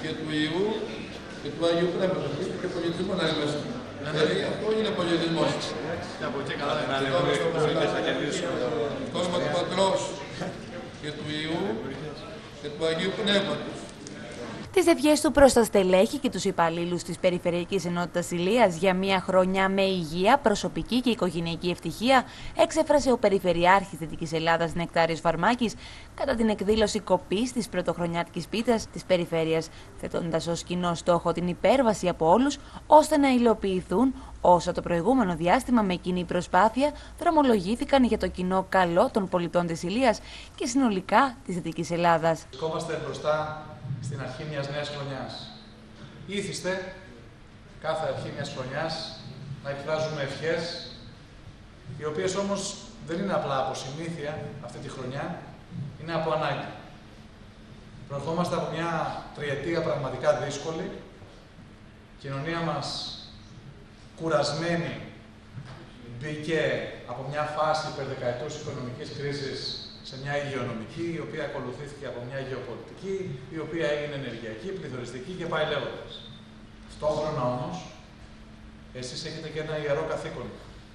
και του Ιού και του Αγίου Πνεύματος. Είστε και πολιτισμό να είμαστε. Δηλαδή αυτό είναι πολιτισμός. Από εκεί καλά δεν είναι. Το όνομα του Πατρός και του Ιού και του Αγίου Πνεύματος. Τις ευχές του προς τα στελέχη και τους υπαλλήλους της Περιφερειακής Ενότητας Ηλίας για μια χρονιά με υγεία, προσωπική και οικογενειακή ευτυχία εξέφρασε ο Περιφερειάρχης Δυτικής Ελλάδας Νεκτάριος Βαρμάκης κατά την εκδήλωση κοπής της πρωτοχρονιάτικης πίτας της Περιφέρειας, θέτοντας ως κοινό στόχο την υπέρβαση από όλους ώστε να υλοποιηθούν όσα το προηγούμενο διάστημα με κοινή προσπάθεια δρομολογήθηκαν για το κοινό καλό των πολιτών της Ηλίας και συνολικά της Δυτικής Ελλάδας. Βρισκόμαστε μπροστά στην αρχή μιας νέας χρονιάς. Ήθιστε κάθε αρχή μιας χρονιάς να εκφράζουμε ευχές, οι οποίες όμως δεν είναι απλά από συνήθεια αυτή τη χρονιά, είναι από ανάγκη. Προερχόμαστε από μια τριετία πραγματικά δύσκολη, η κοινωνία μας κουρασμένη μπήκε από μια φάση υπερδεκαετούς οικονομικής κρίσης σε μια υγειονομική, η οποία ακολουθήθηκε από μια γεωπολιτική, η οποία έγινε ενεργειακή, πληθωριστική και πάει λέγοντας. Ταυτόχρονα όμως, εσείς έχετε και ένα ιερό καθήκον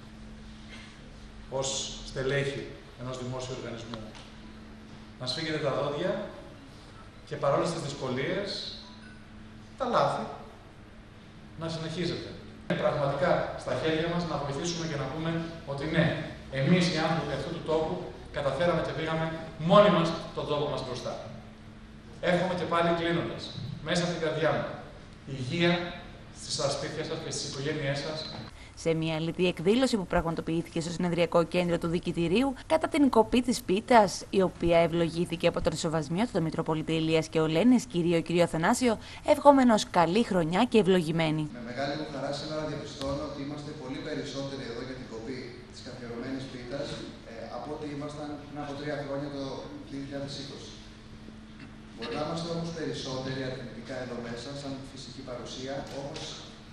ως στελέχη ενός δημόσιου οργανισμού. Να σφίγγετε τα δόντια και παρόλες τις δυσκολίες, τα λάθη, να συνεχίζετε. Πραγματικά στα χέρια μας να βοηθήσουμε και να πούμε ότι ναι, εμείς οι άνθρωποι αυτού του τόπου καταφέραμε και πήγαμε μόνοι μας τον τόπο μας μπροστά. Εύχομαι και πάλι κλείνοντας, μέσα από την καρδιά μου, υγεία στα σπίτια σας και στις οικογένειές σας. Σε μια αληθή εκδήλωση που πραγματοποιήθηκε στο συνεδριακό κέντρο του Δικητηρίου κατά την κοπή της πίτας, η οποία ευλογήθηκε από τον Σεβασμιό του Μητροπολίτη Ηλίας και Ολένης, κύριο Αθανάσιο, ευχόμενος καλή χρονιά και ευλογημένη. Με μεγάλη μου χαρά σήμερα διαπιστώνω ότι είμαστε πολύ περισσότεροι εδώ για την κοπή της καθιερωμένης πίτας από ό,τι ήμασταν πριν από 3 χρόνια το 2020. Μπορεί να είμαστε όμως περισσότεροι αριθμητικά εδώ μέσα, σαν φυσική παρουσία, όμως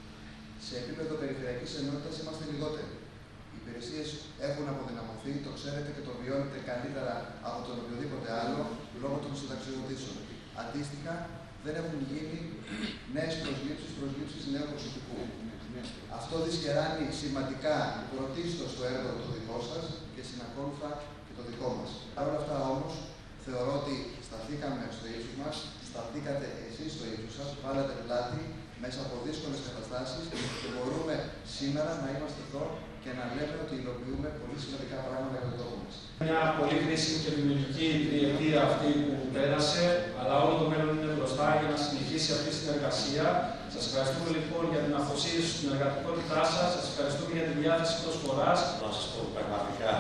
σε επίπεδο περιφερειακής ενότητας είμαστε λιγότεροι. Οι υπηρεσίες έχουν αποδυναμωθεί, το ξέρετε και το βιώνετε καλύτερα από τον οποιοδήποτε άλλο λόγω των συνταξιοδοτήσεων. Αντίστοιχα, δεν έχουν γίνει νέες προσλήψεις νέου προσωπικού. Αυτό δυσκεράνει σημαντικά πρωτίστως το έργο το δικό σας και συνακόλουθα και το δικό μας. Παρ' όλα αυτά όμως, θεωρώ ότι σταθήκαμε στο ύψος μας, σταθήκατε εσείς στο ύψος σας, βάλατε πλάτη μέσα από δύσκολες καταστάσεις και μπορούμε σήμερα να είμαστε εδώ και να λέμε ότι υλοποιούμε πολύ σημαντικά πράγματα για τον τόπο μας. Μια πολύ χρήσιμη και δημιουργική τριετία αυτή που πέρασε, αλλά όλο το μέλλον είναι μπροστά για να συνεχίσει αυτή η συνεργασία. Σας ευχαριστούμε λοιπόν για την αφοσίωση στην εργατικότητά σας, σας ευχαριστούμε για τη διάθεση προσφοράς. Να σας πω πραγματικά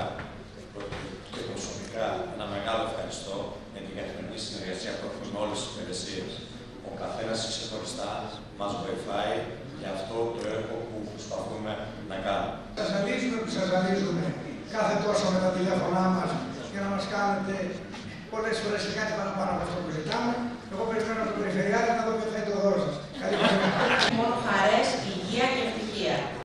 και προσωπικά ένα μεγάλο ευχαριστώ για την καθημερινή συνεργασία που έχουμε με όλες τις υπηρεσίες. Ο καθένας ξεχωριστά μας βοηθάει για αυτό το έργο που προσπαθούμε να κάνουμε. Σας ζαλίζουμε κάθε τόσο με τα τηλέφωνά μας για να μας κάνετε πολλές φορές και κάτι παραπάνω από αυτό που ζητάμε. Εγώ περιμένω τον Περιφερειάρχη να δω ποιο θα είναι το δώρο σας. Καλή χρονιά. Μόνο χαρές, υγεία και ευτυχία.